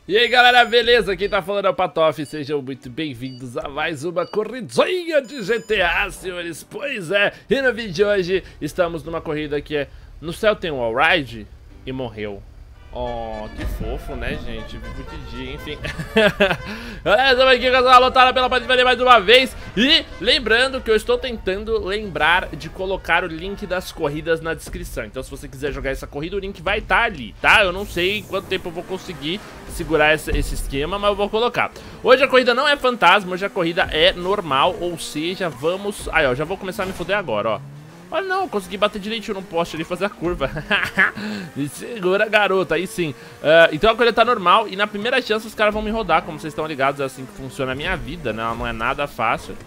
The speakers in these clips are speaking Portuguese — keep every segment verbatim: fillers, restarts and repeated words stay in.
E aí galera, beleza? Quem tá falando é o Patof, sejam muito bem-vindos a mais uma corridinha de G T A, senhores. Pois é, e no vídeo de hoje estamos numa corrida que é no céu tem um wallride e morreu. Oh, que fofo, né, gente? Vivo de dia, enfim. Galera, estamos aqui com essa lotada pela partida mais uma vez. E lembrando que eu estou tentando lembrar de colocar o link das corridas na descrição. Então se você quiser jogar essa corrida, o link vai estar ali, tá? Eu não sei quanto tempo eu vou conseguir segurar esse, esse esquema, mas eu vou colocar. Hoje a corrida não é fantasma, hoje a corrida é normal. Ou seja, vamos... Aí, ó, já vou começar a me foder agora, ó. Olha, não, consegui bater direitinho no poste ali e fazer a curva. Me segura, garoto, aí sim. uh, Então a coisa tá normal e na primeira chance os caras vão me rodar. Como vocês estão ligados, é assim que funciona a minha vida, né? Não é nada fácil.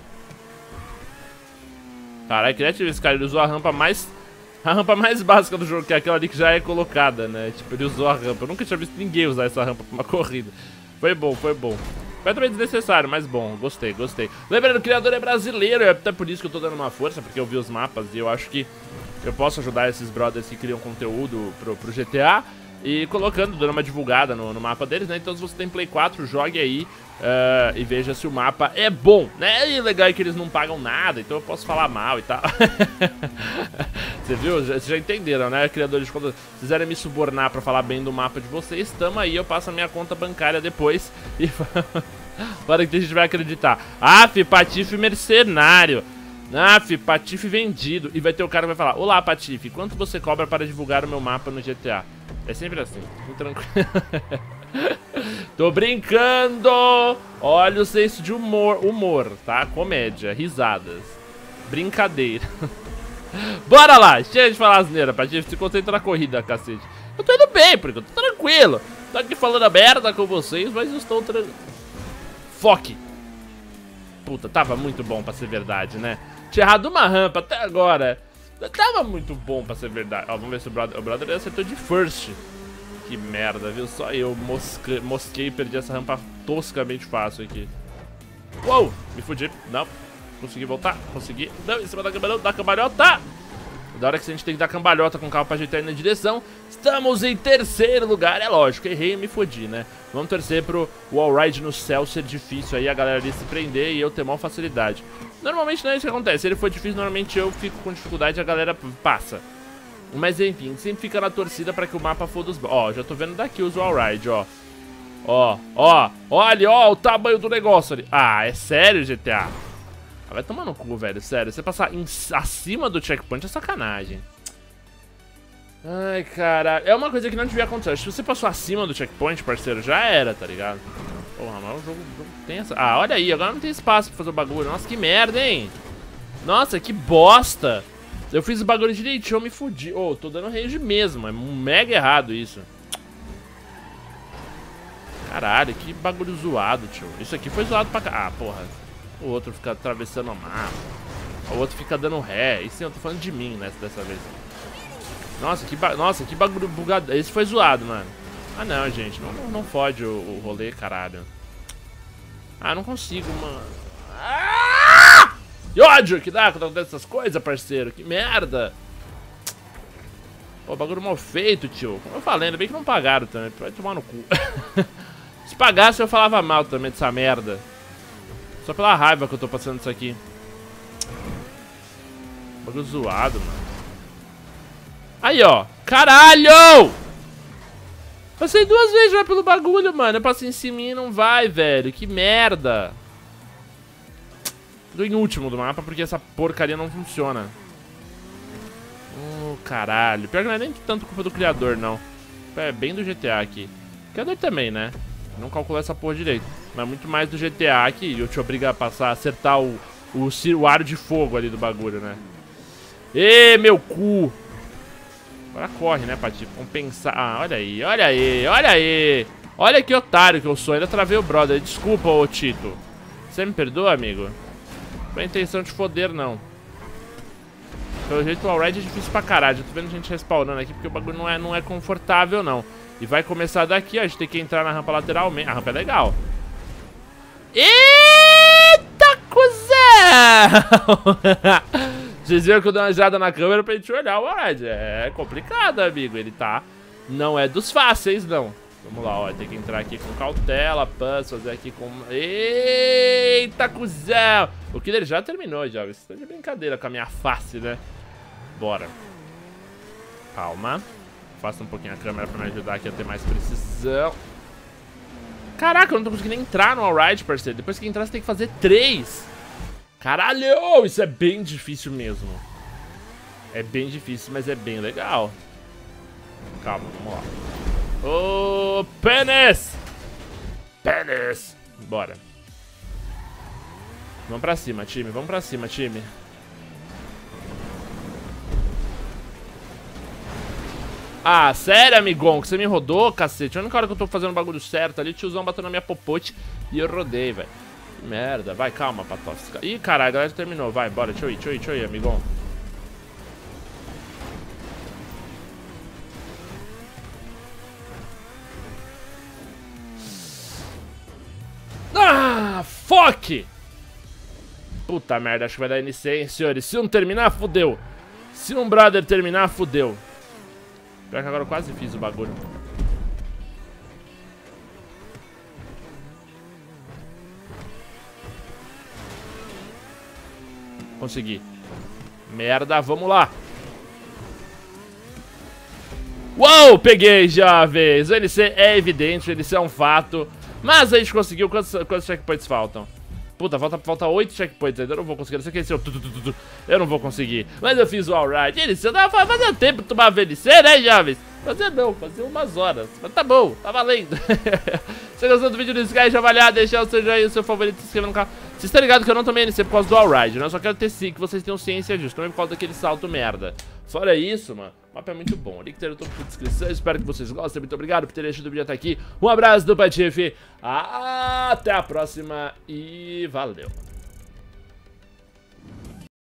Caralho, criativo esse cara, ele usou a rampa mais... A rampa mais básica do jogo, que é aquela ali que já é colocada, né? Tipo, ele usou a rampa. Eu nunca tinha visto ninguém usar essa rampa pra uma corrida. Foi bom, foi bom. Foi também desnecessário, mas bom, gostei, gostei. Lembrando, o criador é brasileiro, é até por isso que eu tô dando uma força, porque eu vi os mapas e eu acho que eu posso ajudar esses brothers que criam conteúdo pro, pro G T A e colocando, dando uma divulgada no, no mapa deles, né? Então se você tem Play quatro, jogue aí uh, e veja se o mapa é bom, né? E legal é que eles não pagam nada, então eu posso falar mal e tal. Você viu? Vocês já entenderam, né? Criadores de conteúdo, se quiserem me subornar pra falar bem do mapa de vocês, tamo aí, eu passo a minha conta bancária depois e... Para que a gente vai acreditar. Aff, Patife mercenário. Aff, Patife vendido. E vai ter o cara que vai falar: olá, Patife, quanto você cobra para divulgar o meu mapa no G T A? É sempre assim, muito tranquilo. Tô brincando. Olha o senso de humor. Humor, tá? Comédia, risadas, brincadeira. Bora lá, chega de falar asneira, Patife. Se concentra na corrida, cacete. Eu tô indo bem, porque eu tô tranquilo. Tô aqui falando a merda com vocês, mas eu estou tranquilo. Foque. Puta, tava muito bom pra ser verdade, né? Tinha errado uma rampa até agora. Tava muito bom pra ser verdade. Ó, vamos ver se o brother, o brother acertou de first. Que merda, viu? Só eu mosque, mosquei e perdi essa rampa toscamente fácil aqui. Uou, me fudi. Não, consegui voltar, consegui. Não, em cima da cambalhota, da cambalhota. Da hora que a gente tem que dar cambalhota com o carro pra ajeitar aí na direção. Estamos em terceiro lugar, é lógico, errei e me fodi, né? Vamos torcer pro wallride no céu ser difícil aí, a galera ali se prender e eu ter maior facilidade. Normalmente não é isso que acontece, se ele for difícil, normalmente eu fico com dificuldade e a galera passa. Mas enfim, sempre fica na torcida pra que o mapa for dos... Ó, já tô vendo daqui os wallride, ó. Ó, ó, olha, ó, o tamanho do negócio ali. Ah, é sério, G T A? Ah, vai tomar no cu, velho, sério. Você passar em, acima do checkpoint é sacanagem. Ai, caralho. É uma coisa que não devia acontecer. Se você passou acima do checkpoint, parceiro, já era, tá ligado? Porra, mas o jogo, o jogo tem essa... Ah, olha aí, agora não tem espaço pra fazer o bagulho. Nossa, que merda, hein? Nossa, que bosta. Eu fiz o bagulho direitinho, eu me fudi. Ô, oh, tô dando rage mesmo. É mega errado isso. Caralho, que bagulho zoado, tio. Isso aqui foi zoado pra cá. Ah, porra. O outro fica atravessando o mapa. O outro fica dando ré. Isso eu tô falando de mim, né, dessa vez. Nossa, que, ba... Nossa, que bagulho bugado. Esse foi zoado, mano. Ah, não, gente. Não, não, não fode o, o rolê, caralho. Ah, não consigo, mano. Ah! Que ódio que dá quando acontece essas coisas, parceiro. Que merda. Pô, bagulho mal feito, tio. Como eu falei, ainda bem que não pagaram também. Vai tomar no cu. Se pagasse, eu falava mal também dessa merda. Só pela raiva que eu tô passando isso aqui. Bagulho zoado, mano. Aí, ó. Caralho! Passei duas vezes já pelo bagulho, mano. Eu passei em cima e não vai, velho. Que merda. Tô em último do mapa porque essa porcaria não funciona. Oh, caralho. Pior que não é nem tanto culpa do criador, não. É bem do G T A aqui. O criador também, né? Não calculou essa porra direito. Mas muito mais do G T A que eu te obrigo a passar, a acertar o, o, o aro de fogo ali do bagulho, né? Ê, meu cu! Agora corre, né, Patife? Compensar. Ah, olha aí, olha aí, olha aí. Olha que otário que eu sou. Ainda travei o brother. Desculpa, ô Tito. Você me perdoa, amigo? Não foi a intenção de foder, não. Pelo jeito, o wallride é difícil pra caralho. Já tô vendo gente respawnando aqui porque o bagulho não é, não é confortável, não. E vai começar daqui, ó. A gente tem que entrar na rampa lateral. A rampa é legal. Eita, cuzão! Vocês viram que eu dei uma girada na câmera pra gente olhar o wallride. É complicado, amigo. Ele tá... Não é dos fáceis, não. Vamos lá, ó, tem que entrar aqui com cautela, pãs, fazer aqui com... Eita, cuzão! O killer já terminou, jovens. Você tá de brincadeira com a minha face, né? Bora. Calma. Faça um pouquinho a câmera pra me ajudar aqui a ter mais precisão. Caraca, eu não tô conseguindo entrar no Alright, parceiro. Depois que entrar, você tem que fazer três. Caralho, isso é bem difícil mesmo. É bem difícil, mas é bem legal. Calma, vamos lá. Ô, pênis! Pênis! Bora. Vamos pra cima, time. Vamos pra cima, time. Ah, sério, amigão? Que você me rodou, cacete? A única hora que eu tô fazendo o bagulho certo ali, o tiozão bateu na minha popote e eu rodei, velho. Merda. Vai, calma, Patovska. Ih, caralho, a galera já terminou. Vai, bora. Deixa eu ir, deixa eu ir, deixa eu ir, amigão. Ah, fuck! Puta merda, acho que vai dar N C, hein, senhores. Se não terminar, fudeu. Se um brother terminar, fudeu. Pior que agora eu quase fiz o bagulho. Consegui. Merda, vamos lá. Uou, peguei, jovens. O N C é evidente, o N C é um fato. Mas a gente conseguiu. Quantos, quantos checkpoints faltam? Puta, falta, falta oito checkpoints ainda. Eu não vou conseguir. Não sei o que é esse. Eu não vou conseguir. Mas eu fiz o alright. N C, tava fazendo tempo de tomar V N C, né, jovens? Fazer não, fazer umas horas. Mas tá bom, tá valendo. Se você gostou do vídeo, não esquece de avaliar, deixar o seu joinha, o seu favorito, se inscrever no canal. Vocês estão ligados que eu não tomei N C por causa do alright, né? Eu só quero ter sim, que vocês tenham ciência disso. Também por causa daquele salto merda. Fora isso, mano, o mapa é muito bom. O link tá no topo da descrição. Espero que vocês gostem. Muito obrigado por terem assistido o vídeo até aqui. Um abraço do Patife. Até a próxima e valeu.